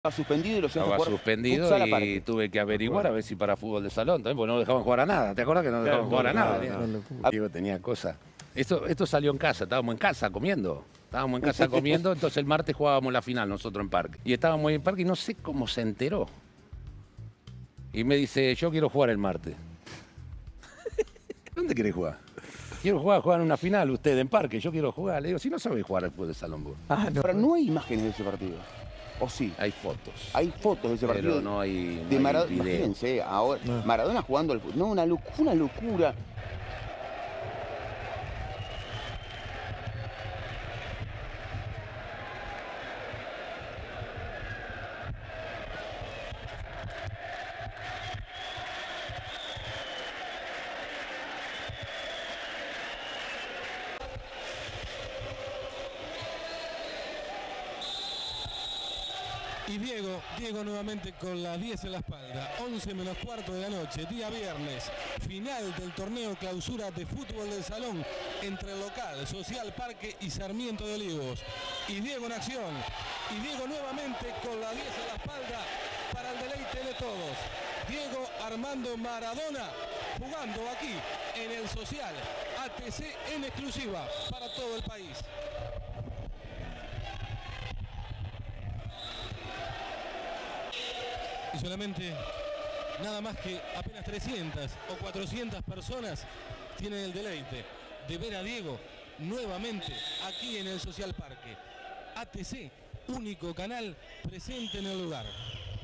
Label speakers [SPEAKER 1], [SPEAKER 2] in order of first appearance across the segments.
[SPEAKER 1] Estaba suspendido y lo
[SPEAKER 2] Estaba suspendido y tuve que averiguar a ver si para fútbol de salón también, porque no dejaban jugar a nada. ¿Te acuerdas que no dejaban jugar a nada? Diego tenía cosas. Esto salió en casa, estábamos en casa comiendo. Estábamos en casa comiendo, entonces el martes jugábamos la final nosotros en Parque. Y estábamos en el Parque y no sé cómo se enteró. Y me dice, yo quiero jugar el martes. ¿Dónde querés jugar? Quiero jugar en una final, usted en Parque, yo quiero jugar. Le digo, si no sabés jugar al fútbol de salón vos.
[SPEAKER 1] Pero no hay imágenes de ese partido. ¿O sí?
[SPEAKER 2] Hay fotos.
[SPEAKER 1] Hay fotos de ese partido.
[SPEAKER 2] Pero no hay,
[SPEAKER 1] de
[SPEAKER 2] no
[SPEAKER 1] Maradona.
[SPEAKER 2] hay video.
[SPEAKER 1] Imagínense, ahora, Maradona jugando al fútbol. No, una locura.
[SPEAKER 3] Y Diego nuevamente con la 10 en la espalda, 11 menos cuarto de la noche, día viernes, final del torneo clausura de fútbol del salón entre el local, Social Parque y Sarmiento de Olivos. Y Diego en acción, y Diego nuevamente con la 10 en la espalda para el deleite de todos. Diego Armando Maradona jugando aquí en el Social, ATC en exclusiva para todo el país. Y solamente nada más que apenas 300 o 400 personas tienen el deleite de ver a Diego nuevamente aquí en el Social Parque. ATC, único canal presente en el lugar.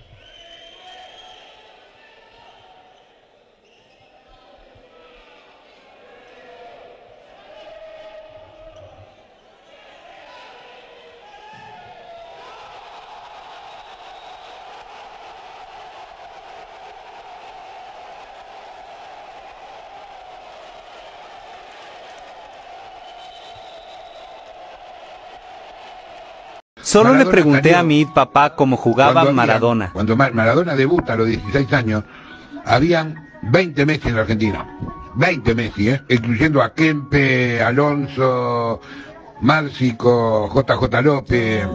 [SPEAKER 4] Solo Maradona le pregunté a mi papá cómo jugaba Maradona.
[SPEAKER 5] Cuando Maradona debuta a los 16 años, habían 20 Messi en la Argentina. 20 Messi, incluyendo a Kempe, Alonso, Márcico, JJ López.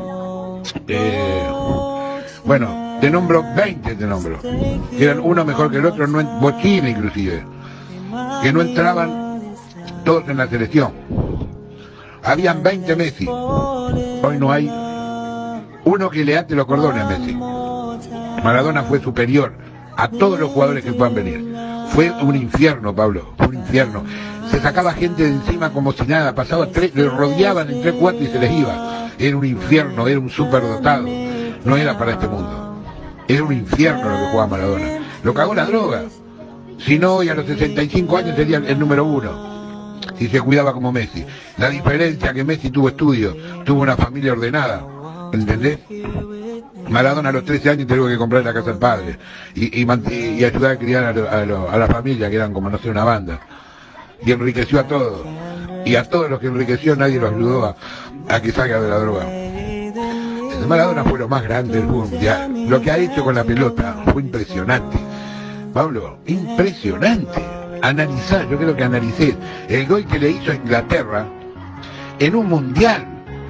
[SPEAKER 5] Bueno, te nombro 20, que eran uno mejor que el otro, Bochini inclusive, que no entraban todos en la selección. Habían 20 Messi. Hoy no hay uno que le ate los cordones a Messi. Maradona fue superior a todos los jugadores que puedan venir. Fue un infierno, Pablo, un infierno. Se sacaba gente de encima como si nada, pasaba le rodeaban en 3-4 y se les iba. Era un infierno, era un superdotado. No era para este mundo. Era un infierno lo que jugaba Maradona. Lo cagó la droga. Si no, hoy a los 65 años sería el número 1. Si se cuidaba como Messi. La diferencia que Messi tuvo estudios, tuvo una familia ordenada. ¿Entendés? Maradona a los 13 años tuvo que comprar la casa del padre y ayudar a criar a la familia, que eran como no sé, una banda. Y enriqueció a todos. Y a todos los que enriqueció nadie los ayudó a que salga de la droga. Maradona fue lo más grande del fútbol mundial. Lo que ha hecho con la pelota fue impresionante. Pablo, impresionante. Analizar, yo creo que analicé el gol que le hizo a Inglaterra en un mundial.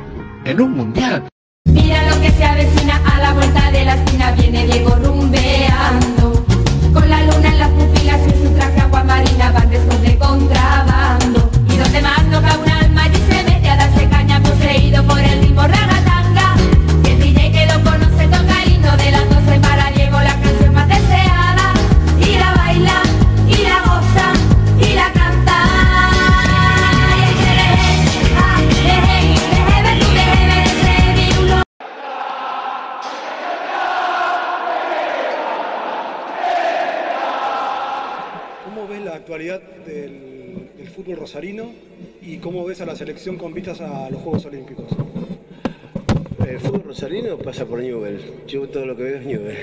[SPEAKER 6] Mira lo que se avecina a la vuelta de la esquina, viene Diego rumbeando, con la luna en las pupilas y su traje agua marina van restos de contrabando. Y donde más toca un alma y se mete a darse caña poseído por el ritmo ragatanga. Y el DJ que lo conoce toca el himno de las 12 para Diego, la canción más deseada. Y la baila, y la goza, y la canta.
[SPEAKER 7] ¿Cómo ves la actualidad del fútbol rosarino y cómo ves a la selección con vistas a los Juegos Olímpicos?
[SPEAKER 8] El fútbol rosarino pasa por Newell. Yo todo lo que veo es Newell.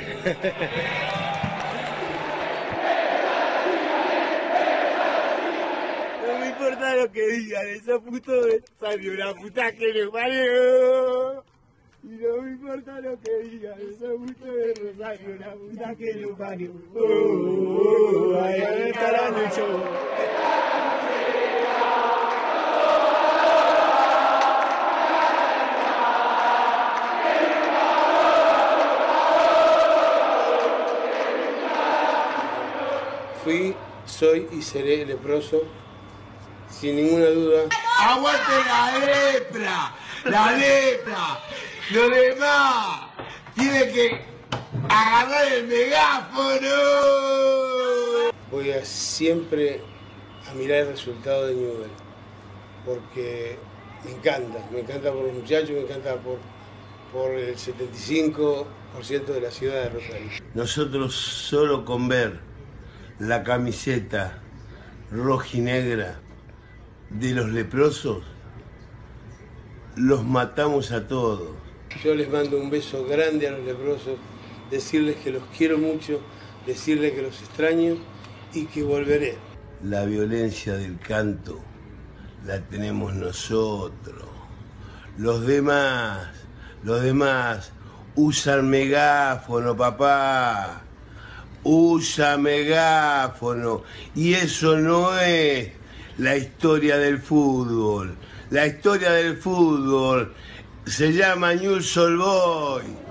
[SPEAKER 8] No me importa lo que digan, esos putos salió una puta que le parió. Y no me importa lo que digan, esos putos de Rosario, una puta que le parió. Ahí estarán el show.
[SPEAKER 9] fui, soy y seré leproso, sin ninguna duda.
[SPEAKER 8] ¡Aguante la lepra! ¡La lepra! Lo demás tiene que agarrar el megáfono.
[SPEAKER 9] Voy a siempre a mirar el resultado de Newell's, porque me encanta por los muchachos, me encanta por el 75% de la ciudad de Rosario.
[SPEAKER 10] Nosotros solo con ver la camiseta rojinegra de los leprosos, los matamos a todos.
[SPEAKER 9] Yo les mando un beso grande a los leprosos, decirles que los quiero mucho, decirles que los extraño y que volveré.
[SPEAKER 10] La violencia del canto la tenemos nosotros. Los demás usan megáfono, papá. Usa megáfono. Y eso no es la historia del fútbol. La historia del fútbol se llama Newell's Old Boys.